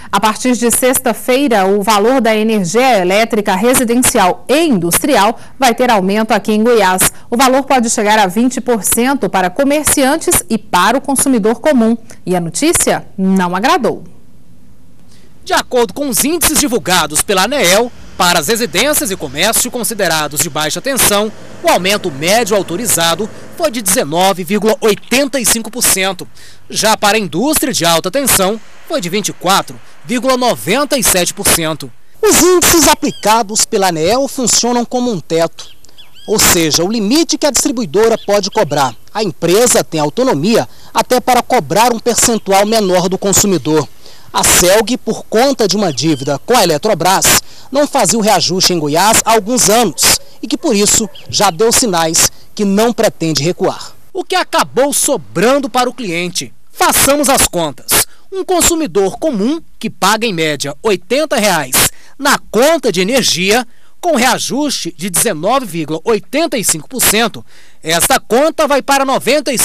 A partir de sexta-feira, o valor da energia elétrica residencial e industrial vai ter aumento aqui em Goiás. O valor pode chegar a 20% para comerciantes e para o consumidor comum. E a notícia não agradou. De acordo com os índices divulgados pela ANEEL, para as residências e comércio considerados de baixa tensão, o aumento médio autorizado foi de 19,85%. Já para a indústria de alta tensão, foi de 24,97%. Os índices aplicados pela ANEEL funcionam como um teto, ou seja, o limite que a distribuidora pode cobrar. A empresa tem autonomia até para cobrar um percentual menor do consumidor. A CELG, por conta de uma dívida com a Eletrobras, não fazia o reajuste em Goiás há alguns anos e que, por isso, já deu sinais que não pretende recuar. O que acabou sobrando para o cliente? Façamos as contas. Um consumidor comum que paga em média R$ 80 na conta de energia, com reajuste de 19,85%, esta conta vai para R$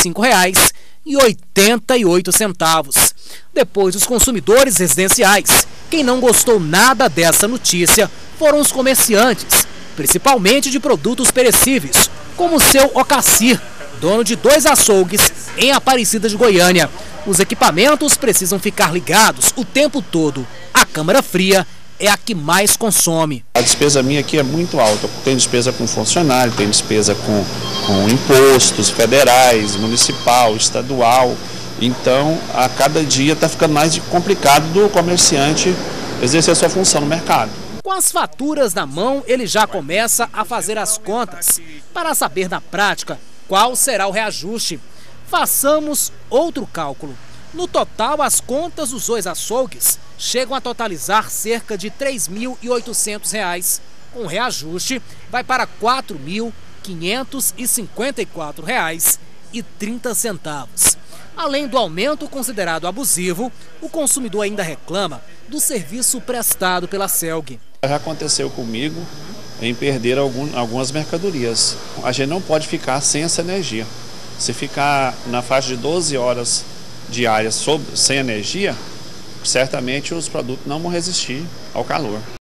95,88. Depois, os consumidores residenciais. Quem não gostou nada dessa notícia foram os comerciantes, principalmente de produtos perecíveis, como o seu Ocacir, dono de 2 açougues em Aparecida de Goiânia. Os equipamentos precisam ficar ligados o tempo todo. A câmara fria é a que mais consome. A despesa minha aqui é muito alta. Tem despesa com funcionário, tem despesa com impostos federais, municipal, estadual. Então, a cada dia está ficando mais complicado do comerciante exercer sua função no mercado. Com as faturas na mão, ele já começa a fazer as contas para saber na prática qual será o reajuste. Façamos outro cálculo. No total, as contas dos 2 açougues chegam a totalizar cerca de R$ 3.800. Com o reajuste, vai para R$ 4.554,30. Além do aumento considerado abusivo, o consumidor ainda reclama do serviço prestado pela CELG. Já aconteceu comigo em perder algumas mercadorias. A gente não pode ficar sem essa energia. Se ficar na faixa de 12 horas diárias sem energia, certamente os produtos não vão resistir ao calor.